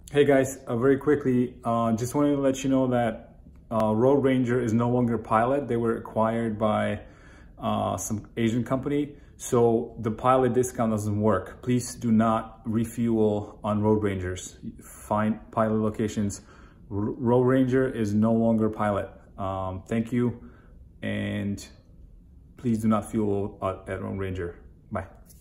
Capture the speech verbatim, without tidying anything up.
Hey guys, uh, very quickly, uh, just wanted to let you know that uh, Road Ranger is no longer Pilot. They were acquired by uh, some Asian company, so the Pilot discount doesn't work. Please do not refuel on Road Rangers. Find Pilot locations. R Road Ranger is no longer Pilot. Um, thank you, and please do not fuel at, at Road Ranger. Bye.